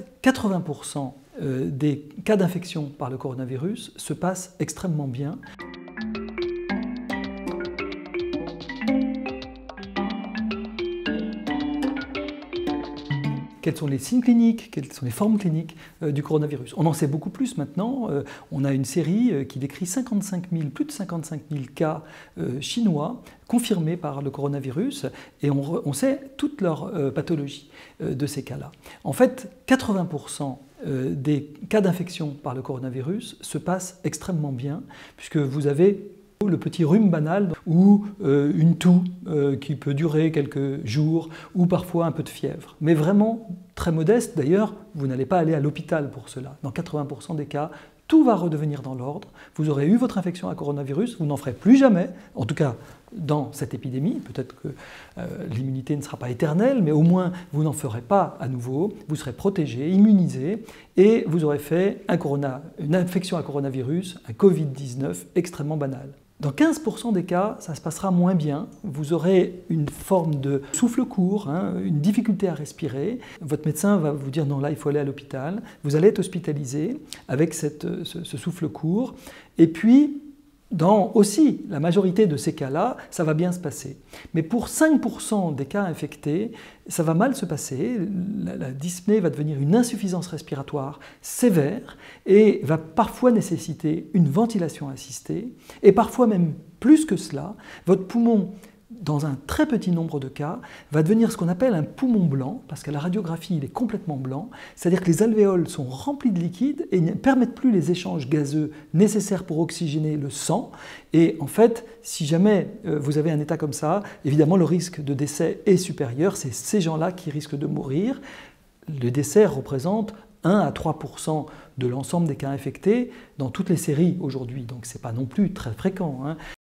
80% des cas d'infection par le coronavirus se passent extrêmement bien. Quels sont les signes cliniques, quelles sont les formes cliniques du coronavirus? On en sait beaucoup plus maintenant. On a une série qui décrit plus de 55 000 cas chinois confirmés par le coronavirus et on sait toute leur pathologie de ces cas-là. En fait, 80% des cas d'infection par le coronavirus se passent extrêmement bien puisque vous avez le petit rhume banal ou une toux qui peut durer quelques jours ou parfois un peu de fièvre. Mais vraiment très modeste, d'ailleurs, vous n'allez pas aller à l'hôpital pour cela. Dans 80% des cas, tout va redevenir dans l'ordre. Vous aurez eu votre infection à coronavirus, vous n'en ferez plus jamais, en tout cas dans cette épidémie. Peut-être que l'immunité ne sera pas éternelle, mais au moins vous n'en ferez pas à nouveau. Vous serez protégé, immunisé et vous aurez fait une infection à coronavirus, un Covid-19 extrêmement banal. Dans 15% des cas, ça se passera moins bien. Vous aurez une forme de souffle court, une difficulté à respirer. Votre médecin va vous dire non, là, il faut aller à l'hôpital. Vous allez être hospitalisé avec ce souffle court. Et puis, dans aussi la majorité de ces cas-là, ça va bien se passer. Mais pour 5% des cas infectés, ça va mal se passer. La dyspnée va devenir une insuffisance respiratoire sévère et va parfois nécessiter une ventilation assistée. Et parfois même plus que cela, votre poumon, dans un très petit nombre de cas, va devenir ce qu'on appelle un poumon blanc, parce qu'à la radiographie, il est complètement blanc, c'est-à-dire que les alvéoles sont remplis de liquide et ne permettent plus les échanges gazeux nécessaires pour oxygéner le sang. Et en fait, si jamais vous avez un état comme ça, évidemment, le risque de décès est supérieur, c'est ces gens-là qui risquent de mourir. Le décès représente 1 à 3% de l'ensemble des cas infectés dans toutes les séries aujourd'hui, donc ce n'est pas non plus très fréquent.